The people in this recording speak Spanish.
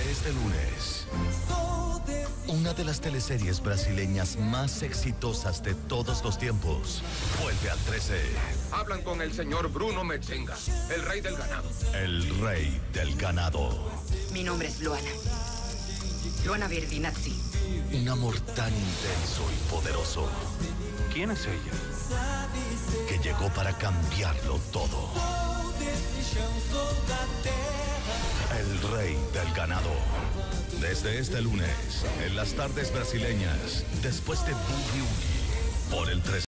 Desde este lunes, una de las teleseries brasileñas más exitosas de todos los tiempos vuelve al 13. Hablan con el señor Bruno Metzenga, el rey del ganado. El rey del ganado. Mi nombre es Luana. Luana Virdinazzi. Un amor tan intenso y poderoso. ¿Quién es ella? Que llegó para cambiarlo todo. El rey del ganado. Desde este lunes, en las tardes brasileñas, después de Boogie Woogie, por el 13.